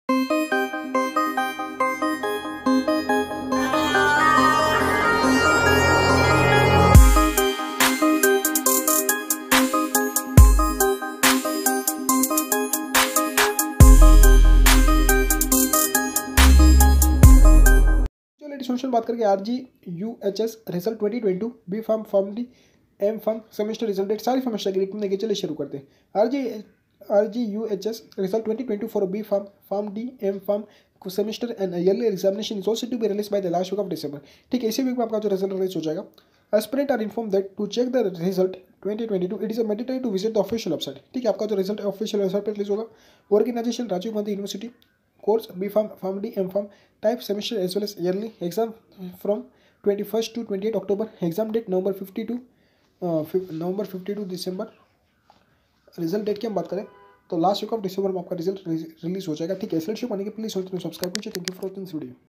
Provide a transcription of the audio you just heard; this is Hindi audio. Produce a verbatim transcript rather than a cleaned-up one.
सोल्यूशन बात करके R G U H S result twenty twenty two B pharm pharm D M pharm semester result date सारी सेमेस्टर की रिकॉर्ड लेके चले शुरू करते हैं। R G R G U H S result twenty twenty four B pharm pharm D M pharm semester and yearly examination is also to be release by the last week of December. ठीक है, इसी वीक में आपका जो रिजल्ट रिलीज हो जाएगा। Aspirant are inform that to check the result twenty twenty two it is a mandatory to visit the official website. ठीक है, आपका जो रिजल्ट ऑफिशियल वेबसाइट पर रिलीज होगा। Organisation Rajiv Gandhi university course B.Pharm, Pharm-D, M.Pharm, type semester as well as yearly exam from twenty-first to twenty-eighth October, exam date November fifty to uh, November fifty to December। Result date की हम बात करें तो लास्ट वीक ऑफ दिसंबर में आपका रिजल्ट रिलीज हो जाएगा। ठीक है, स्लाइड शो पाने के प्लीज सब्सक्राइब कीजिए। Thank you for watching this video.